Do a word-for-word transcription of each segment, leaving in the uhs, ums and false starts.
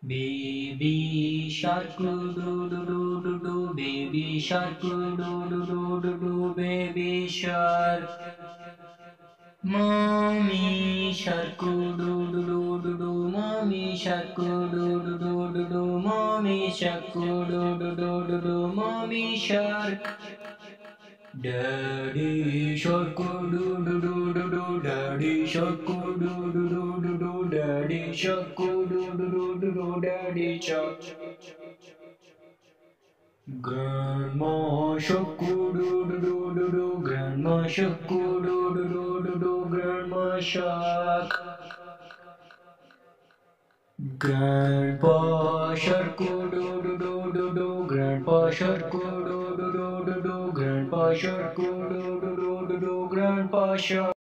Baby shark doo doo doo doo doo, baby shark doo doo doo doo doo, baby shark. Mommy shark doo doo doo doo doo, mommy shark doo doo doo doo doo, mommy shark doo doo doo doo doo, mommy shark. Daddy shark doo doo doo doo doo, daddy shark doo doo doo doo doo, daddy shark doo doo doo doo doo, daddy shark. Grandma shark doo doo doo doo doo, grandma shark doo doo doo doo doo, grandma shark. Grandpa shark doo doo doo doo doo, grandpa shark doo doo doo doo doo, grandpa shark doo doo doo doo doo, grandpa shark.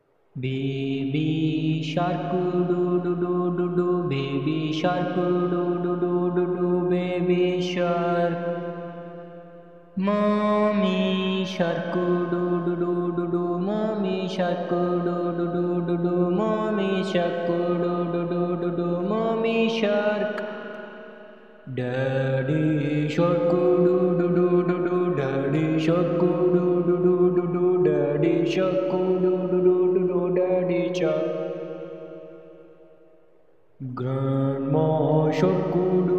Baby shark doo doo doo doo doo, baby shark doo doo doo doo doo, baby shark. Mommy shark doo doo doo doo doo, mommy shark doo doo doo doo doo, mommy shark doo doo doo doo doo, mommy shark. Daddy shark doo doo doo doo doo, daddy shark doo doo doo doo doo, daddy shark doo doo doo doo doo, daddy shark. Grandma shark doo